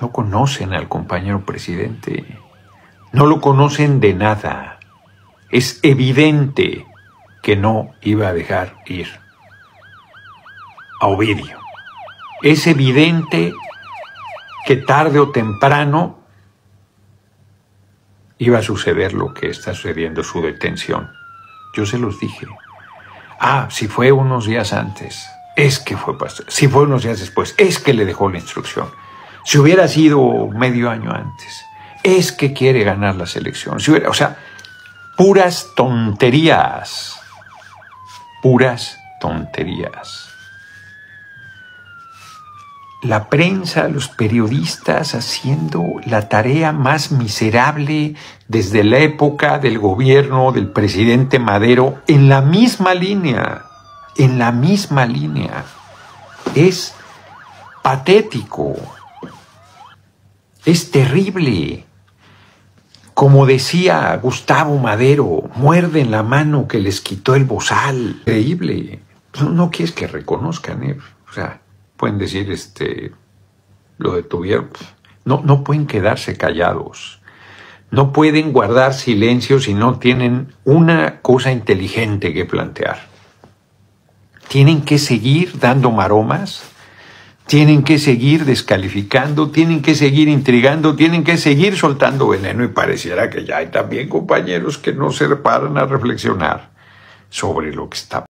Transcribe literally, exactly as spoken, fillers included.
No conocen al compañero presidente. No lo conocen de nada. Es evidente que no iba a dejar ir a Ovidio. Es evidente que tarde o temprano iba a suceder lo que está sucediendo, su detención. Yo se los dije. Ah, si fue unos días antes, es que fue pastor. Si fue unos días después, es que le dejó la instrucción. Si hubiera sido medio año antes, es que quiere ganar las elecciones. Si hubiera, o sea, puras tonterías. Puras tonterías. La prensa, los periodistas haciendo la tarea más miserable desde la época del gobierno del presidente Madero, en la misma línea, en la misma línea. Es patético, es terrible. Como decía Gustavo Madero, muerden la mano que les quitó el bozal. Increíble. No, no quieres que reconozcan, ¿eh? O sea, pueden decir, este, lo detuvieron. No, no pueden quedarse callados. No pueden guardar silencio si no tienen una cosa inteligente que plantear. Tienen que seguir dando maromas, tienen que seguir descalificando, tienen que seguir intrigando, tienen que seguir soltando veneno, y pareciera que ya hay también compañeros que no se paran a reflexionar sobre lo que está pasando.